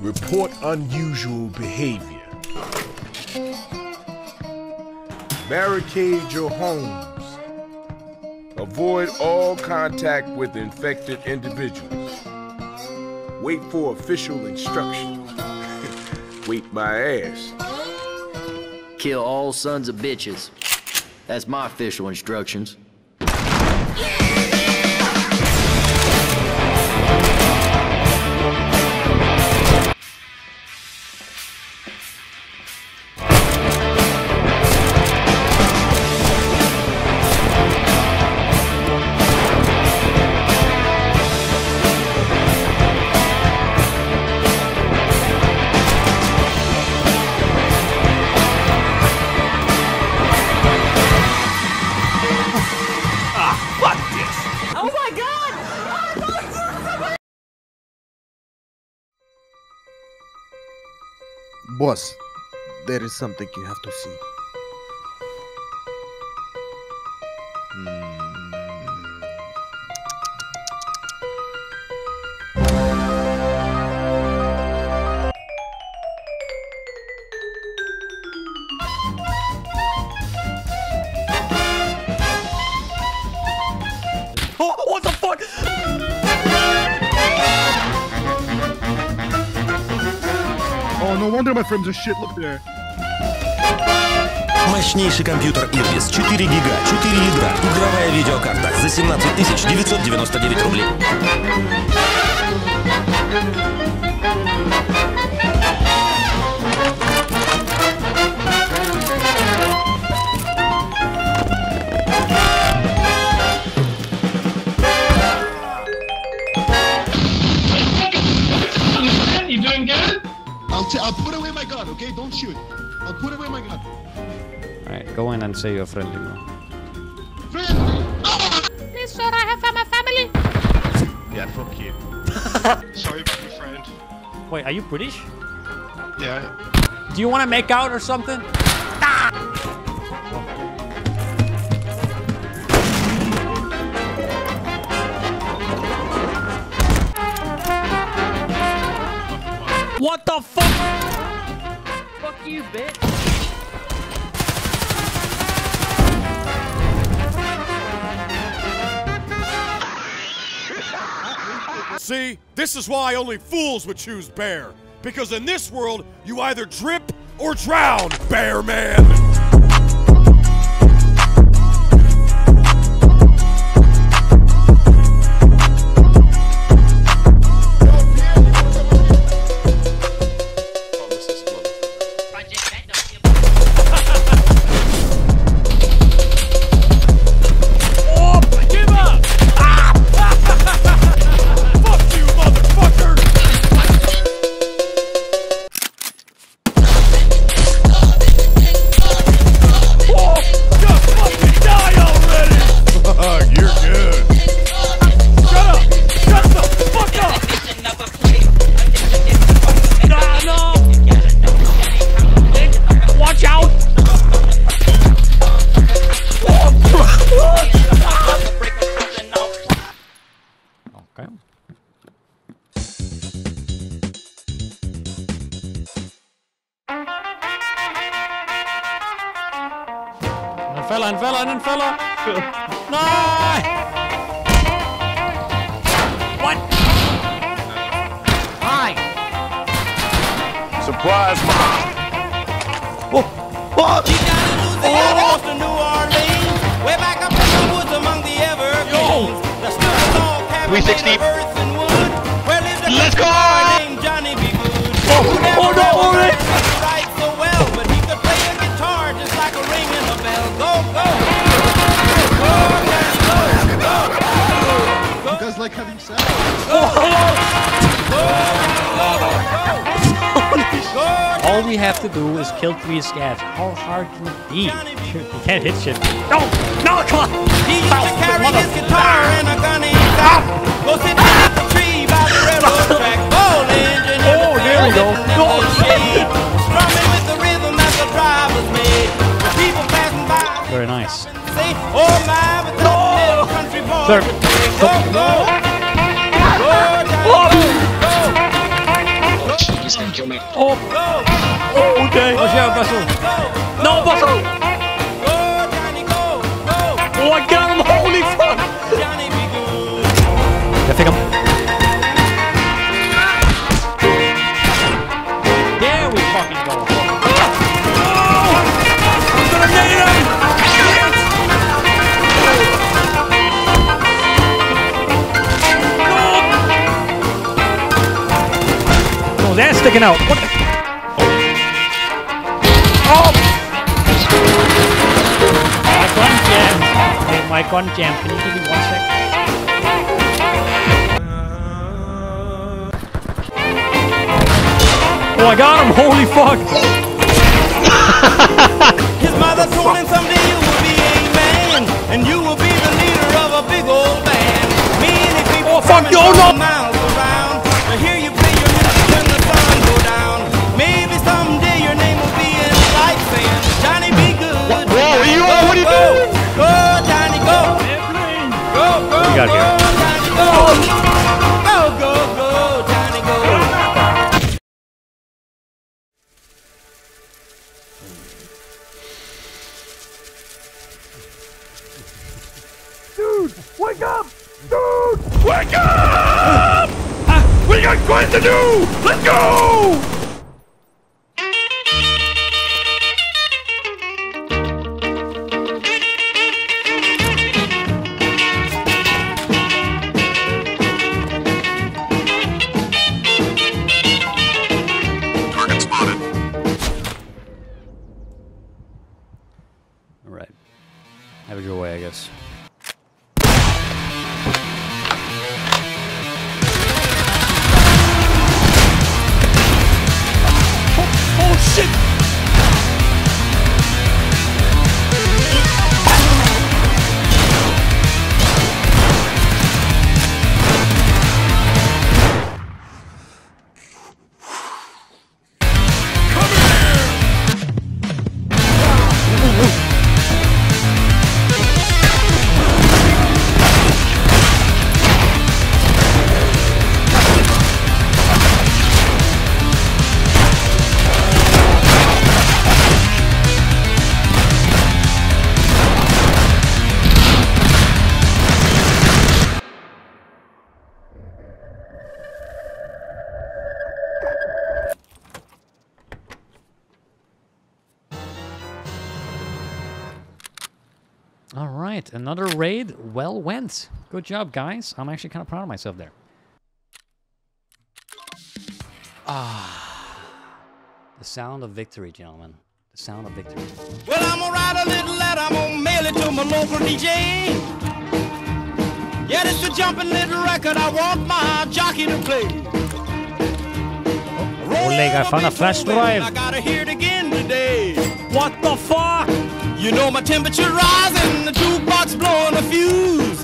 Report unusual behavior. Barricade your homes. Avoid all contact with infected individuals. Wait for official instructions. Wait my ass. Kill all sons of bitches. That's my official instructions. Boss, there is something you have to see. Oh, what the fuck? Oh, no wonder my friends are shit. Look there. Мощнейший компьютер Irbis, 4 гига, 4 ядра, игровая видеокарта за 17 999 рублей. You doing good? I'll put away my gun, okay? Don't shoot. I'll put away my gun. Alright, go in and say you're friendly now. Friendly! Please, sir, I have my family. Yeah, fuck you. Sorry about your friend. Wait, are you British? Yeah. Do you want to make out or something? What the fuck? Fuck you, bitch. See, this is why only fools would choose bear. Because in this world, you either drip or drown, bear man. Een fella. No! What? Hi! Surprise, mom! Oh! Oh! To New Orleans, way back up in the woods among the evergreens. The Stone 360. Let's go! Named Johnny B. Good. Oh no! Right so well, but he could play a guitar just like a ring in a bell. Go, go! You guys like having sex? All we have to do is kill 3 scavs. How hard can it be? You can't hit shit. No! No, come on! He used to carry his guitar and a gun in his mouth. Go sit beneath the tree by the railroad track. Old engine in the there we go. shade. Strumming with the rhythm that the drivers made. The people passing by. Very nice. Say, oh my, but that little country boy. Sir. Go, go. Go, Johnny, go, go. Oh! Oh, okay. Watch out, Bustle. No, Bustle! Go, Johnny, go, go. Oh, I got him! Holy fuck! Johnny be good. I think I'm... There we fucking go. Oh! I'm gonna nade him! No! No, that's sticking out. What the... Oh! My gun jammed. Hey, my gun jammed. Can you give me 1 sec? Oh, I got him! Holy fuck! His mother told him someday you will be a man, and you will be the leader of a big old band. Many people fuck you! Oh, no! miles around to hear you play your music when the sun go down. Maybe someday your name will be in lights saying, Johnny be good. Whoa, what are you doing? Go, Johnny, go. Go, go, We got go, here. Johnny, go. Go, go, go, Johnny, go. Dude, wake up! Dude, wake up! We got quite to do! Let's go! Target spotted. All right. Have it your way, I guess. Oh shit! All right, another raid. Well went. Good job, guys. I'm actually kind of proud of myself there. Ah, the sound of victory, gentlemen. The sound of victory. Well, I'm gonna write a little letter, I'm gonna mail it to my local DJ. Yeah, it's a jumping little record, I want my jockey to play. Oleg, I found a flash drive. I gotta hear it again today. What the fuck? You know my temperature rising, the jukebox blowing a fuse.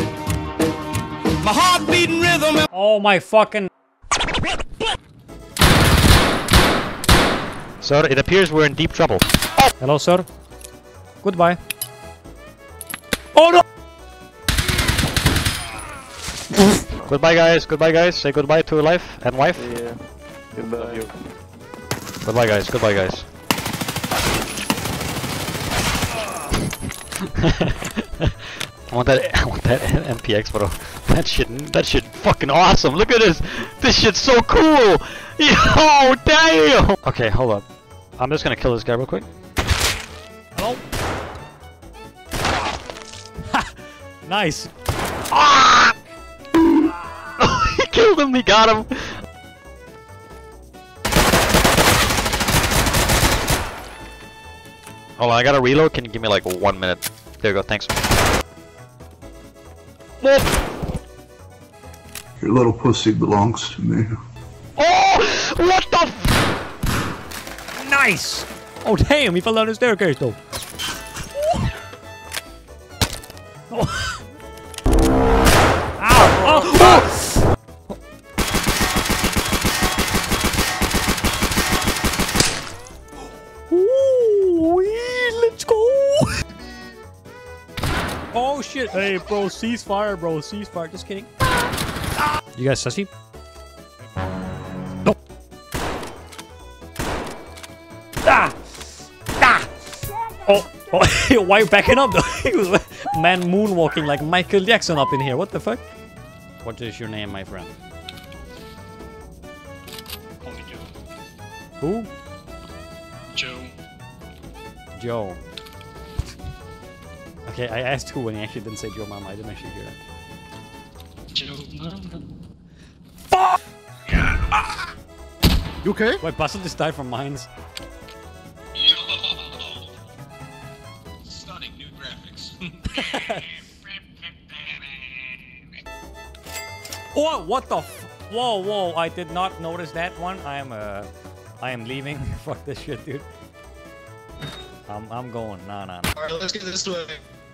My heart beating rhythm. Oh my fucking... Sir, it appears we're in deep trouble. Oh. Hello, sir. Goodbye. Oh no! Goodbye, guys. Goodbye, guys. Say goodbye to life and wife. Yeah. Goodbye. Goodbye, guys. Goodbye, guys. I want that MPX, bro. That shit fucking awesome. Look at this. This shit's so cool. Yo, damn. Okay, hold up. I'm just gonna kill this guy real quick. Hello? Ha! Nice. Ah! He killed him. He got him. Hold on, I gotta reload. Can you give me like 1 minute? There you go. Thanks. Your little pussy belongs to me. Oh! What the f— Nice! Oh damn, he fell down the staircase though. Oh. Ow! Oh! Oh! Ooh, let's go! Oh shit! Hey bro, ceasefire, bro, ceasefire. Just kidding. You guys sussy? Nope. Ah! Ah! Oh! Oh! Why are you backing up though? He was man moonwalking like Michael Jackson up in here. What the fuck? What is your name, my friend? Call me Joe. Who? Joe. Joe. Okay, I asked who and he actually didn't say Joe Mama. I didn't actually hear that. Joe Mama. Fuck! You okay? Wait, Bustle just died from mines. Yo. Stunning new graphics. Oh, what the f— Whoa, whoa, I did not notice that one. I am leaving. Fuck this shit, dude. I'm going. Nah. Alright, let's get this way.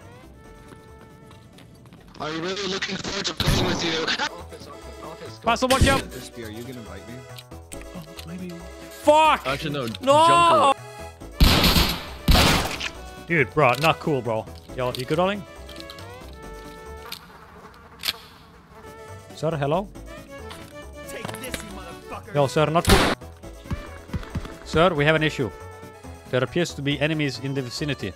Are you really looking forward to playing with you? Bustle, watch out! Are you gonna invite me? Oh, maybe. Fuck! Actually, no. No! Dude, bro, not cool, bro. Yo, you good, darling? Sir, hello? Take this, you motherfucker. Yo, sir, not cool. Sir, we have an issue. There appears to be enemies in the vicinity.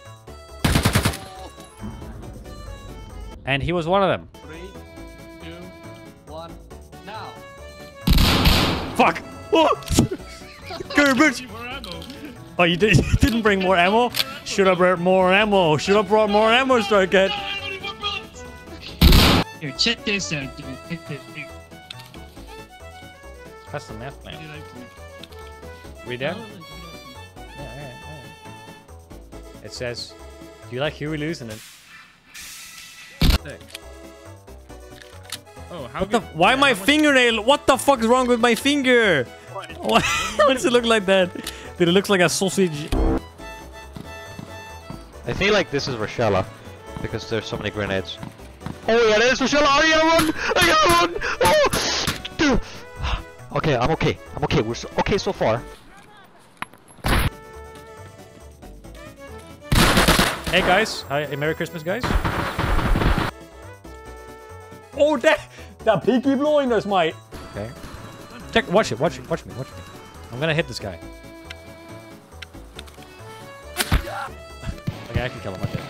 And he was one of them. 3, 2, 1, now. Fuck! Oh! Garbage! Oh, you didn't bring more ammo? Should have brought more ammo. Should have brought more ammo, Starcat. Here, check this out, dude. Check this, dude. Custom map plan. Read that? Yeah. It says, do you like Huey Lewis in it? Oh, how what the? Why my fingernail? What the fuck is wrong with my finger? Why does it look like that? Dude, it looks like a sausage. I feel like this is Rochella because there's so many grenades. Oh yeah, there's Rochella! I gotta run! Oh! Dude. Okay, I'm okay. I'm okay. We're okay so far. Hey guys, hi, Merry Christmas, guys. Oh, that pig keep blowing us, mate. Okay. Check, watch me. I'm gonna hit this guy. Okay, I can kill him right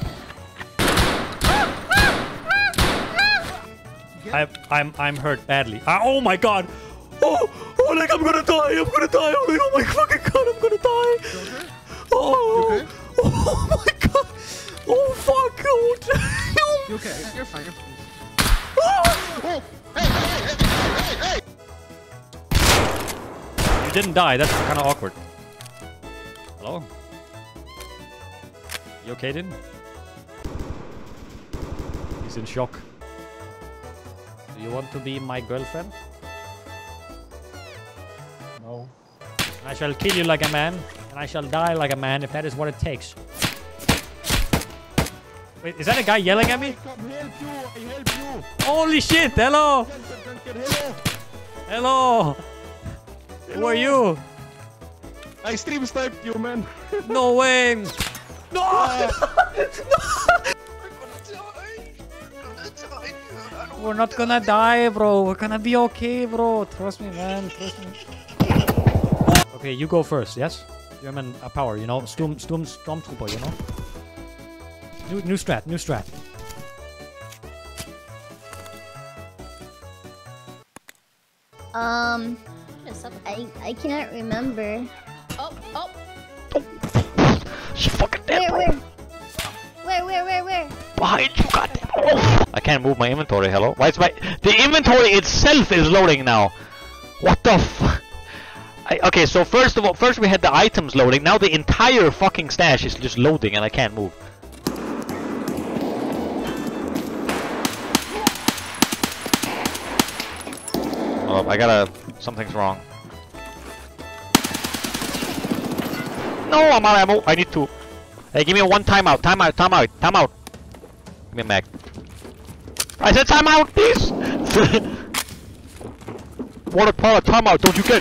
there. I'm hurt badly. Oh my god! Oh, like I'm gonna die! Oh my fucking god! I'm gonna die! Oh, okay? Oh my god! Oh fuck! Oh, You okay? You're fine. Oh! Hey! You didn't die. That's kind of awkward. Hello? You okay, Din? He's in shock. Do you want to be my girlfriend? No. I shall kill you like a man, and I shall die like a man if that is what it takes. Wait, is that a guy yelling at me? Come help you! I help you! Holy shit! Hello! Hello! Who are you? I stream sniped you, man! No way! No! We're not gonna die, bro. We're gonna be okay, bro. Trust me, man. Trust me. Okay, you go first, yes? German power, you know? Stormtrooper, you know? New strat. I can't remember. Oh. She fucking dead, bro. Where? Behind you, goddamn. Oh. I can't move my inventory, hello? Why is the inventory itself is loading now? What the f— okay, so first we had the items loading, now the entire fucking stash is just loading and I can't move. Oh, I gotta— something's wrong. No, I'm out of ammo. I need two. Hey, give me a one timeout. Timeout. Give me a mag. I said timeout, please! Water power timeout, don't you get?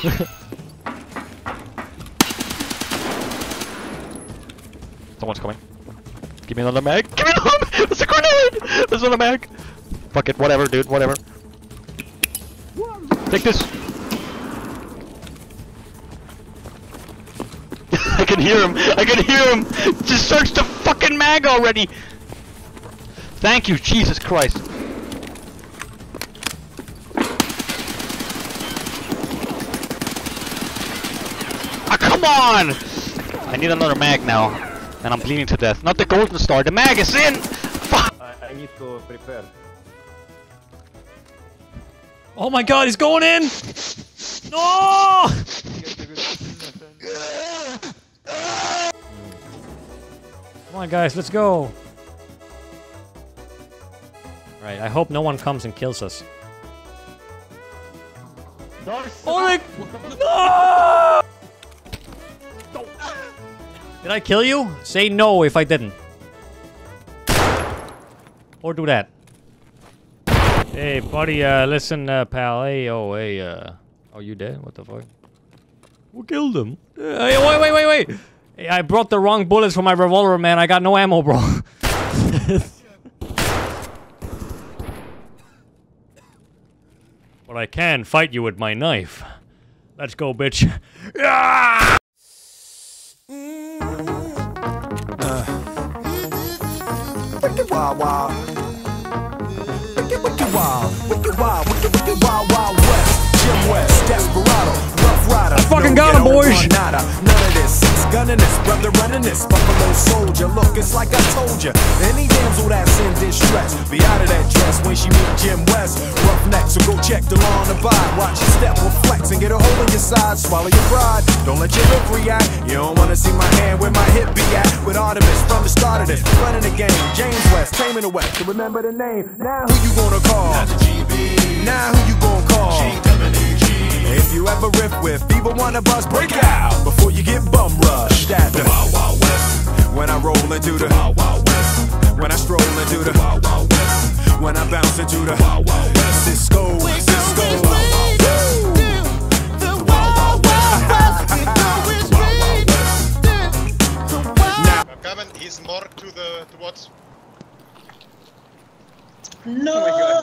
Someone's coming. Give me another mag. Give me another mag! There's a grenade! There's another mag! Fuck it, whatever, dude, whatever. Take this! can hear him. I can hear him. Just search the fucking mag already. Thank you, Jesus Christ. Ah, come on! I need another mag now, and I'm bleeding to death. Not the golden star. The mag is in. Fuck. I need to prepare. Oh my God, he's going in! No! Come on, guys, let's go. Right, I hope no one comes and kills us. Oh, no! Did I kill you? Say no if I didn't. Or do that. Hey, buddy, listen, pal. Hey, oh, you dead? What the fuck? Who killed him? Hey, wait. Hey, I brought the wrong bullets for my revolver, man. I got no ammo, bro. But I can fight you with my knife. Let's go, bitch. Ah! Wild, wild. Wicked wild west. Jim West, Desperado, Rough Rider. I fucking got him, boys. None of this, six gunning this, brother running this, Buffalo Soldier. Look, it's like I told you. Any damsel that's in distress, be out of that dress when she meet Jim West. Roughneck, so go check the law on the bike. Watch your step, will flex and get a hole in your side. Swallow your pride, don't let your hip react. You don't wanna see my hand where my hip be at. With Artemis from the start of this, running the game. James West, taming the West, to remember the name. Now who you gonna call? Not the GB. Now who you gonna call? If you ever riff with either one of us, break out before you get bum rushed at the Wild Wild West. When I roll into the Wild Wild West. When I stroll into the Wild Wild West. When I bounce into the Wild Wild West. Cisco. I'm coming. He's more to the towards. No.